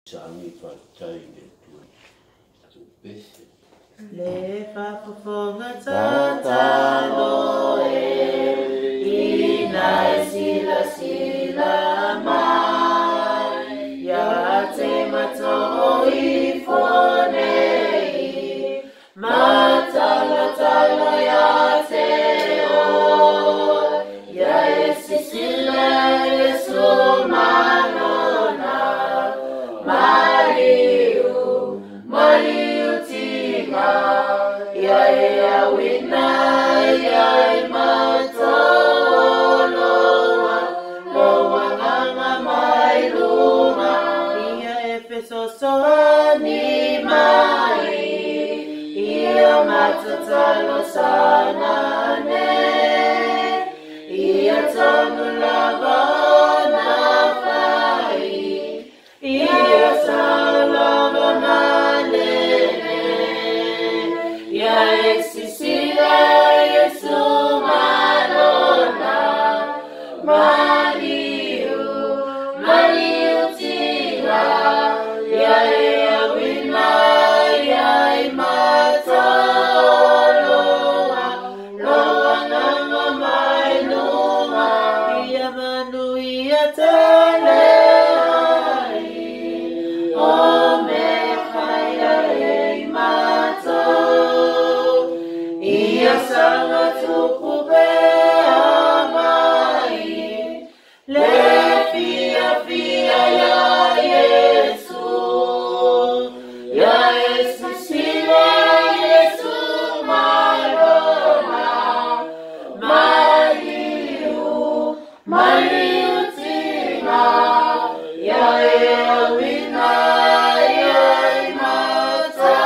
Sami fatai ne tu pese. Le fafonga tata loe ina sila sila mai ya te mato I fonei matala tala ya te o ya esi sila yesu manona Mariu tima ya ya wina ya mata loa nganga mai luma ia efeso soani mai ia mata talo sana ne ia tamu lava na pai ia salama manene ya exisila Yesu manona Mariu tira ya wina ya mata loa nganga mai luma ia manu ia tele sangat cukup amai le via ya Yesus sila Yesus marona Mariu tina ya wina ya mata